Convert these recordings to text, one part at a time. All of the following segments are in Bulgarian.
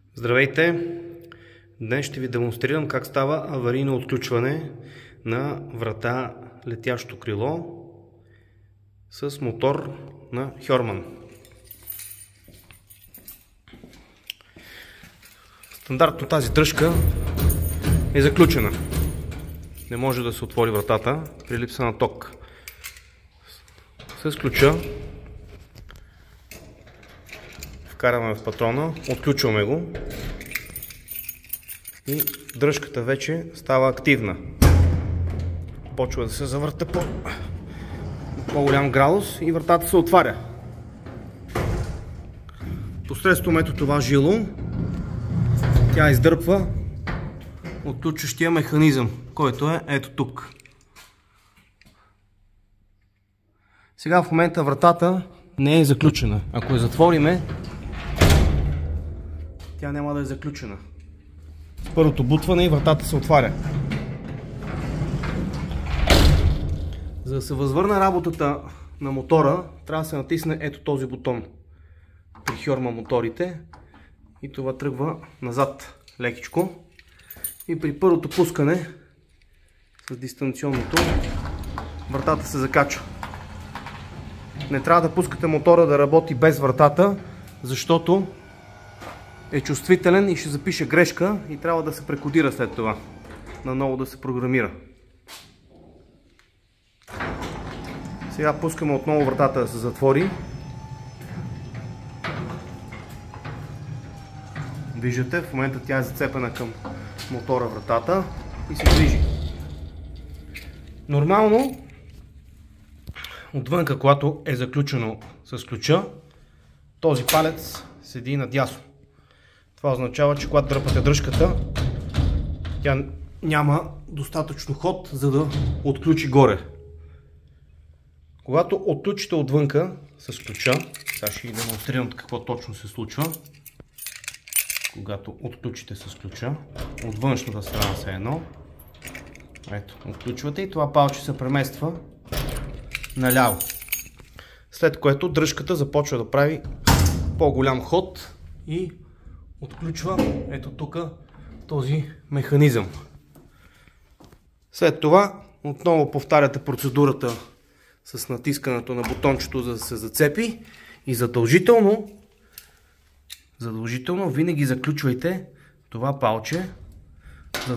Здравейте! Днес ще ви демонстрирам как става аварийно отключване на врата летящо крило с мотор на Hjormann. Стандартно тази дръжка е заключена. Не може да се отвори вратата при липса на ток. С ключа вкараме в патрона, отключваме го и дръжката вече става активна. Почва да се завърта по-голям градус и вратата се отваря. Посредством ето това жило тя издърпва отключващия механизъм, който е ето тук. Сега в момента вратата не е заключена. Ако я затвориме, тя няма да е заключена. С първото бутване и вратата се отваря. За да се възвърне работата на мотора, трябва да се натисне ето този бутон при Hjormann моторите и това тръгва назад лекичко. И при първото пускане с дистанционното вратата се закачва. Не трябва да пускате мотора да работи без вратата, защото е чувствителен и ще запише грешка и трябва да се прекодира след това. Наново да се програмира. Сега пускаме отново вратата да се затвори. Виждате, в момента тя е зацепена към мотора вратата и се движи. Нормално, отвънка, когато е заключено с ключа, този палец седи надясно. Това означава, че когато дърпате дръжката, тя няма достатъчно ход, за да отключи горе. Когато отключите отвънка с ключа, сега ще ви демонстрирам какво точно се случва. Когато отключите с ключа, от външната страна се едно, ето, отключвате и това палче се премества наляво. След което дръжката започва да прави по-голям ход и отключва ето тук този механизъм. След това отново повтаряте процедурата с натискането на бутончето, за да се зацепи и задължително винаги заключвайте това палче, за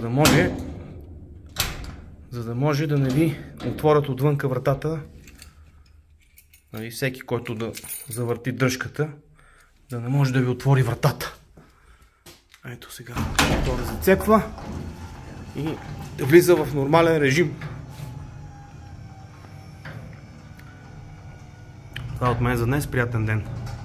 да може да не ви отворят отвънка вратата. Нали, всеки, който да завърти дръжката, да не може да ви отвори вратата. Ето сега мотора зацепва и влиза в нормален режим. Това от мен за днес. Приятен ден!